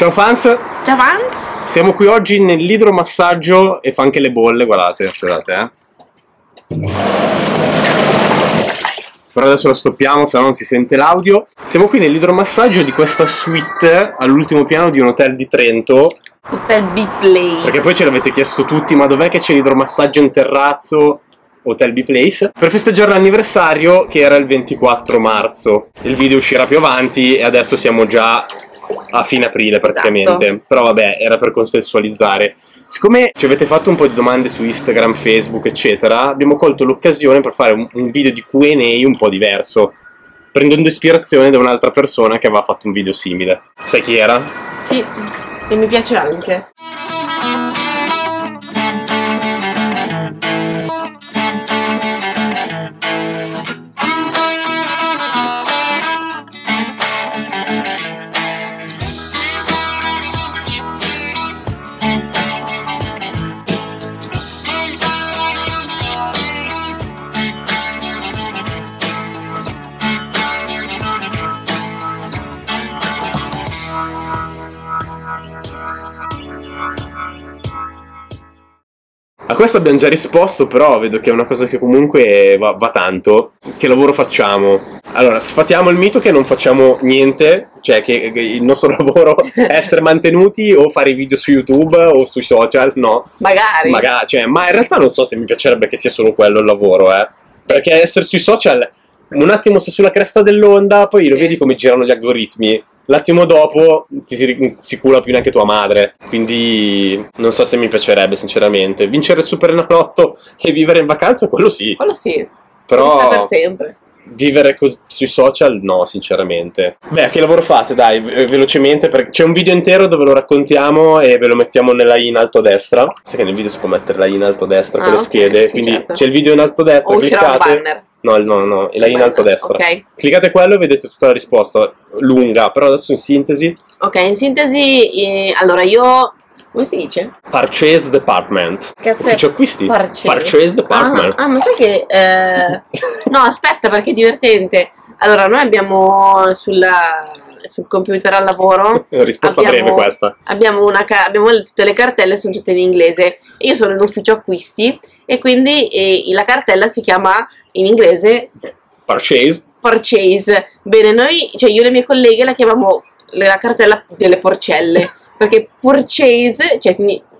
Ciao fans! Ciao fans! Siamo qui oggi nell'idromassaggio e fa anche le bolle, guardate, scusate Però adesso lo stoppiamo, se no non si sente l'audio. Siamo qui nell'idromassaggio di questa suite all'ultimo piano di un hotel di Trento. Hotel B-Place. Perché poi ce l'avete chiesto tutti, ma dov'è che c'è l'idromassaggio in terrazzo? Hotel B-Place, per festeggiare l'anniversario che era il 24 marzo. Il video uscirà più avanti e adesso siamo già a fine aprile praticamente. Esatto. Però vabbè, era per contestualizzare. Siccome ci avete fatto un po' di domande su Instagram, Facebook eccetera, abbiamo colto l'occasione per fare un video di Q&A un po' diverso, prendendo ispirazione da un'altra persona che aveva fatto un video simile. Sai chi era? Sì, e mi piace anche. A questo abbiamo già risposto, però vedo che è una cosa che comunque va tanto. Che lavoro facciamo? Allora, sfatiamo il mito che non facciamo niente, cioè che il nostro lavoro è essere mantenuti o fare i video su YouTube o sui social, no. Magari, cioè, ma in realtà non so se mi piacerebbe che sia solo quello il lavoro, perché essere sui social, un attimo sei sulla cresta dell'onda, poi lo vedi come girano gli algoritmi. L'attimo dopo si cura più neanche tua madre, quindi non so se mi piacerebbe sinceramente. Vincere il Superenalotto e vivere in vacanza, quello sì. Quello sì, però per sempre. Vivere sui social no, sinceramente. Beh, che lavoro fate? Dai, velocemente, perché c'è un video intero dove lo raccontiamo e ve lo mettiamo nella i in alto a destra. Sai che nel video si può mettere la i in alto a destra con le schede, sì, quindi certo. c'è il video in alto a destra, o uscirà un cliccate. banner. No, la i in alto a destra. Ok. Cliccate quello e vedete tutta la risposta, lunga, però adesso in sintesi. Ok, in sintesi, allora io... Come si dice? Purchase Department. Cazzo, Ufficio acquisti. Purchase Department. ma sai che... No, aspetta, perché è divertente. Allora, noi abbiamo sul computer al lavoro... Risposta breve questa. Abbiamo tutte le cartelle, sono tutte in inglese. Io sono in ufficio acquisti e quindi la cartella si chiama in inglese... Purchase. Bene, noi, cioè io e le mie colleghe la chiamiamo la cartella delle porcelle. Perché purchase, cioè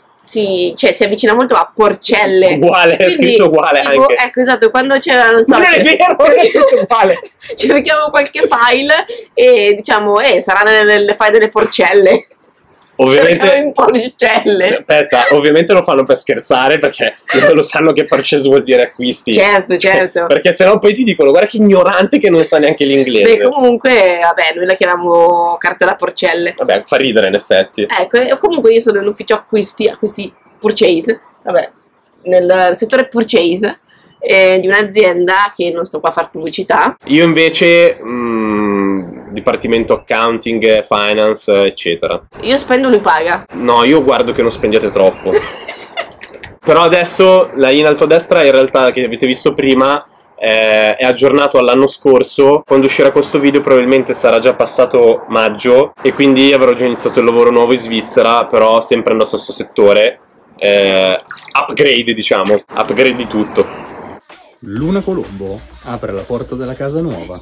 si avvicina molto a porcelle. Uguale, è scritto uguale tipo, anche. Ecco, esatto, quando c'era, non so... Non è vero, è scritto uguale. Cerchiamo qualche file e diciamo, sarà nelle file delle porcelle. Ovviamente in porcelle. Aspetta, ovviamente lo fanno per scherzare, perché lo sanno che purchase vuol dire acquisti. Certo. Perché sennò poi ti dicono guarda che ignorante che non sa neanche l'inglese. Beh, comunque, vabbè, noi la chiamiamo cartella porcelle. Vabbè, fa ridere in effetti. Ecco, e comunque io sono nell'ufficio acquisti purchase, vabbè, nel settore purchase di un'azienda che non sto qua a fare pubblicità. Io invece dipartimento accounting, finance eccetera. Io spendo, lui paga. No, io guardo che non spendiate troppo. Però adesso la in alto a destra in realtà che avete visto prima è aggiornato all'anno scorso. Quando uscirà questo video probabilmente sarà già passato maggio e quindi avrò già iniziato il lavoro nuovo in Svizzera, però sempre nello stesso settore. Upgrade, diciamo, upgrade di tutto. Luna Colombo apre la porta della casa nuova.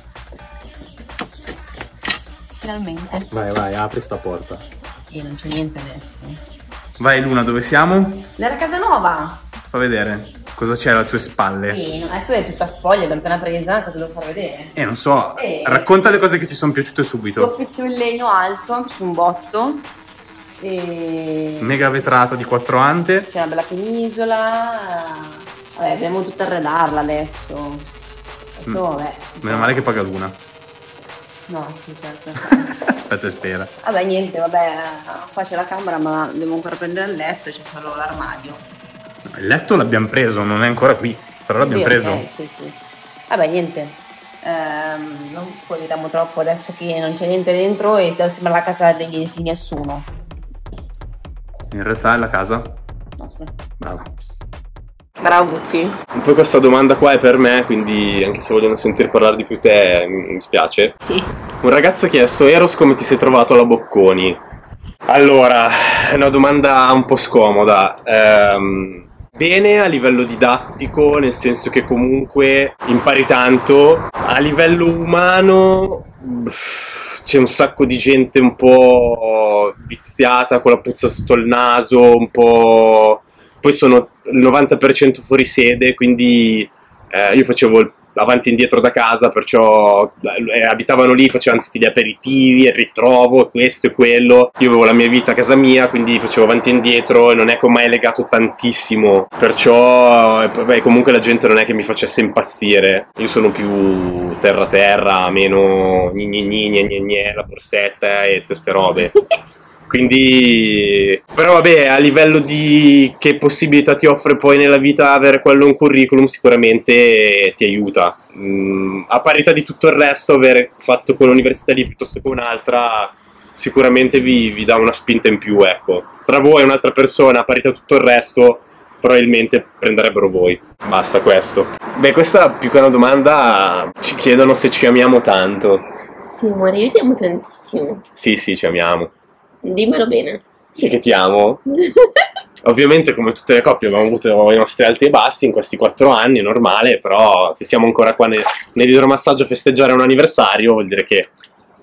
Finalmente. Vai, apri sta porta. Sì, non c'è niente adesso. Vai Luna, dove siamo? Nella casa nuova! Fa vedere cosa c'è alle tue spalle. Sì, adesso è tutta spoglia, l'ho appena presa, cosa devo far vedere? Non so, racconta le cose che ti sono piaciute subito. Soffitto in legno alto, su un botto. E... Mega vetrata di 4 ante. c'è una bella penisola. Vabbè, dobbiamo tutta arredarla adesso. Vabbè. Meno male che paga Luna. No, sì, certo. Aspetta e spera. Vabbè, niente, qua c'è la camera, ma devo ancora prendere il letto e c'è solo l'armadio. Il letto l'abbiamo preso, non è ancora qui, però l'abbiamo preso. Sì. Vabbè, niente. Non spoileriamo troppo adesso che non c'è niente dentro e sembra la casa di nessuno. In realtà è la casa. No, sì. Brava. Bravo Buzzi. Poi questa domanda qua è per me, quindi anche se vogliono sentire parlare di più te mi spiace. Sì. Un ragazzo ha chiesto: Eros, come ti sei trovato alla Bocconi? Allora, è una domanda un po' scomoda. Bene a livello didattico, nel senso che comunque impari tanto. A livello umano c'è un sacco di gente un po' viziata, con la puzza sotto il naso, un po'... Poi sono il 90% fuori sede, quindi io facevo il avanti e indietro da casa, perciò abitavano lì, facevano tutti gli aperitivi, il ritrovo, questo e quello. Io avevo la mia vita a casa mia, quindi facevo avanti e indietro e non è che ho mai legato tantissimo, perciò comunque la gente non è che mi facesse impazzire. Io sono più terra, meno la borsetta e tutte ste robe. Quindi, però vabbè, a livello di che possibilità ti offre poi nella vita avere quello un curriculum, sicuramente ti aiuta. A parità di tutto il resto, aver fatto quell'università lì piuttosto che un'altra sicuramente vi dà una spinta in più, ecco. Tra voi e un'altra persona, a parità di tutto il resto, probabilmente prenderebbero voi. Basta questo. Beh, questa più che una domanda, ci chiedono se ci amiamo tanto. Sì, amore, io ti amo tantissimo. Sì, ci amiamo. Dimmelo bene. Sì che ti amo. Ovviamente come tutte le coppie abbiamo avuto i nostri alti e bassi in questi 4 anni, è normale, però se siamo ancora qua nell'idromassaggio a festeggiare un anniversario vuol dire che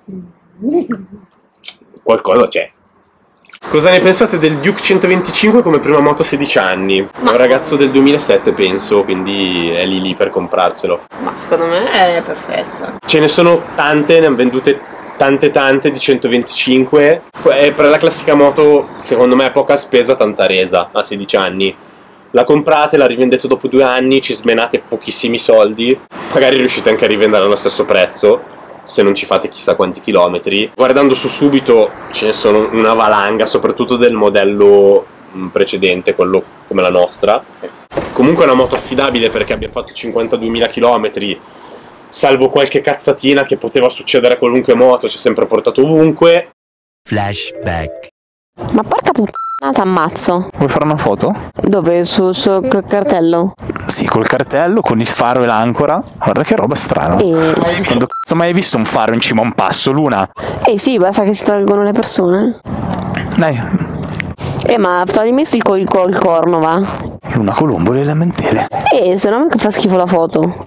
qualcosa c'è. Cosa ne pensate del Duke 125 come prima moto a 16 anni? È un ragazzo del 2007 penso, quindi è lì per comprarselo. Ma secondo me è perfetta. Ce ne sono tante, ne hanno vendute tante di 125. È per la classica moto, secondo me, a poca spesa, tanta resa a 16 anni. La comprate, la rivendete dopo 2 anni, ci smenate pochissimi soldi, magari riuscite anche a rivenderla allo stesso prezzo, se non ci fate chissà quanti chilometri. Guardando su subito ce ne sono una valanga, soprattutto del modello precedente, quello come la nostra. Sì. Comunque è una moto affidabile perché abbiamo fatto 52.000 chilometri, salvo qualche cazzatina che poteva succedere a qualunque moto, ci ha sempre portato ovunque. Flashback. Ma porca puttana, t'ammazzo. Vuoi fare una foto? Dove? Sul cartello? Sì, col cartello, con il faro e l'ancora. Guarda che roba strana. Quando cazzo mai hai visto un faro in cima a un passo, Luna? Sì, basta che si tolgono le persone. Dai. Ma toglimi il corno, va. Luna Colombo le lamentele. Se no mi fa schifo la foto.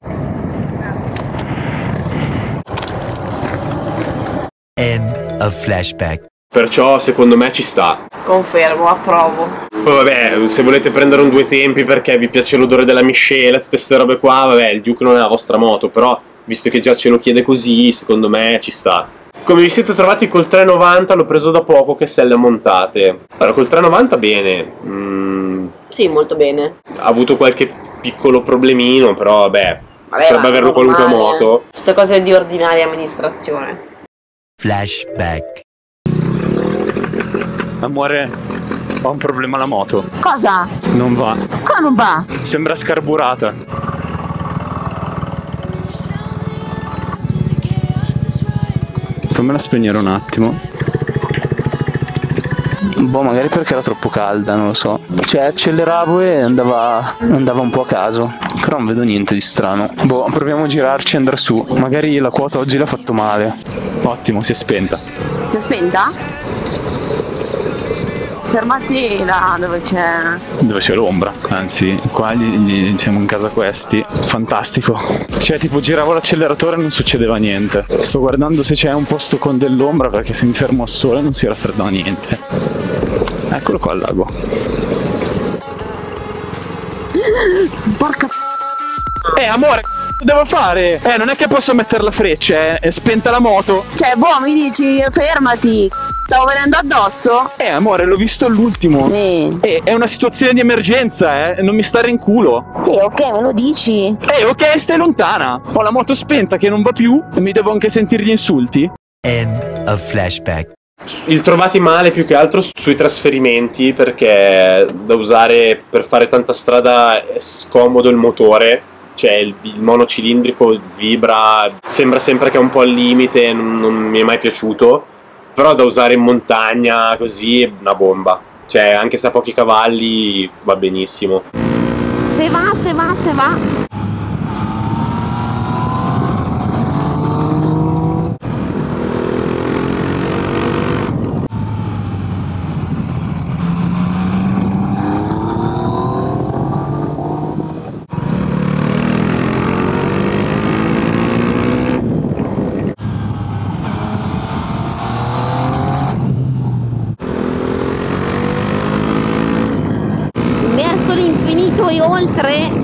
End of flashback. Perciò secondo me ci sta. Confermo, approvo. Poi vabbè, se volete prendere un due tempi perché vi piace l'odore della miscela, tutte queste robe qua, vabbè, il Duke non è la vostra moto, però visto che già ce lo chiede così, secondo me ci sta. Come vi siete trovati col 390? L'ho preso da poco, che selle montate. Allora, col 390 bene. Sì, molto bene. Ha avuto qualche piccolo problemino, però vabbè potrebbe averlo qualunque moto. Tutte cose di ordinaria amministrazione. Flashback. Amore, ho un problema alla moto. Cosa? Non va. Come non va? Sembra scarburata. Fammela spegnere un attimo. Boh, magari perché era troppo calda, non lo so. Cioè, acceleravo e andava un po' a caso. Però non vedo niente di strano. Boh, proviamo a girarci e andare su. Magari la quota oggi l'ha fatto male. Ottimo, si è spenta. Si è spenta? Fermati là dove c'è l'ombra. Anzi, qua siamo in casa questi. Fantastico. Cioè, tipo, giravo l'acceleratore e non succedeva niente. Sto guardando se c'è un posto con dell'ombra, perché se mi fermo al sole non si raffreddava niente. Eccolo qua il lago. Porca amore, devo fare? Non è che posso mettere la freccia, è spenta la moto. Cioè, boh, mi dici fermati. Stavo venendo addosso? Amore, l'ho visto all'ultimo. È una situazione di emergenza, non mi stare in culo. Ok, me lo dici. Ok, stai lontana. Ho la moto spenta che non va più e mi devo anche sentire gli insulti. End of flashback. Il trovati male più che altro sui trasferimenti, perché da usare per fare tanta strada è scomodo il motore. Cioè il monocilindrico vibra, sembra sempre che è un po' al limite, non mi è mai piaciuto. Però da usare in montagna così è una bomba. Cioè anche se ha pochi cavalli va benissimo. Se va. infinito e oltre.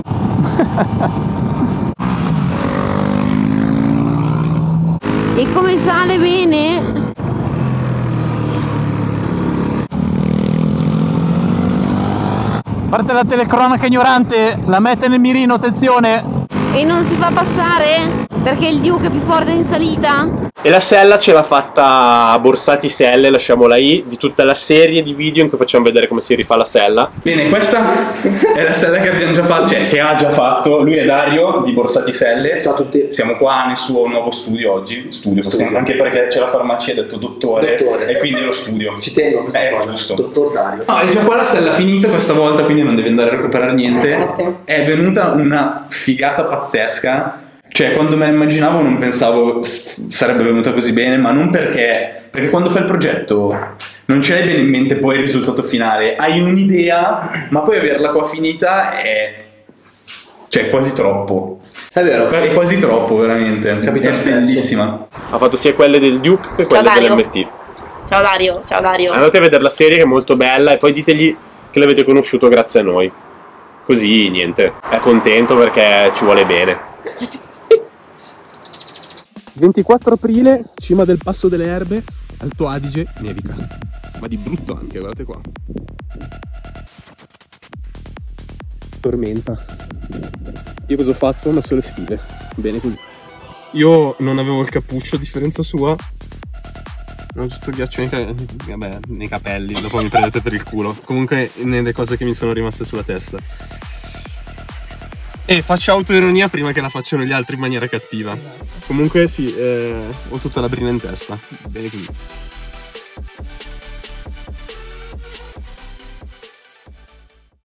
E come sale bene. Parte la telecronaca ignorante, la mette nel mirino, attenzione. E non si fa passare perché il Duke è più forte in salita. E la sella ce l'ha fatta Borsati Selle, lasciamo la I, di tutta la serie di video in cui facciamo vedere come si rifà la sella. Bene, questa è la sella che abbiamo già fatto, cioè che ha già fatto. Lui è Dario di Borsati Selle. Ciao a tutti. Siamo qua nel suo nuovo studio oggi. Studio. Anche perché c'è la farmacia, ha detto dottore. E quindi lo studio. Ci tengo a questa cosa. Giusto. Dottor Dario. No, è già qua la sella finita questa volta, quindi non devi andare a recuperare niente. Ottimo. È venuta una figata pazzesca. Cioè, quando me la immaginavo non pensavo sarebbe venuta così bene, ma non perché quando fai il progetto non ce l'hai bene in mente poi il risultato finale. Hai un'idea, ma poi averla qua finita è... cioè, quasi troppo. È vero. È quasi troppo, veramente. Capita è spesso. bellissima. Ha fatto sia quelle del Duke che quelle Dario. dell'MT. Ciao Dario, ciao Dario. Andate a vedere la serie che è molto bella e poi ditegli che l'avete conosciuto grazie a noi. Così, niente. È contento perché ci vuole bene. 24 aprile, cima del Passo delle Erbe, Alto Adige, nevica. Ma di brutto anche, guardate qua. Tormenta. Io cosa ho fatto? Ho messo le stive. Bene così. Io non avevo il cappuccio, a differenza sua. Ho tutto il ghiaccio nei capelli, dopo mi prendete per il culo. Comunque nelle cose che mi sono rimaste sulla testa. E faccio autoironia prima che la facciano gli altri in maniera cattiva. Comunque sì, ho tutta la brina in testa. Bene così.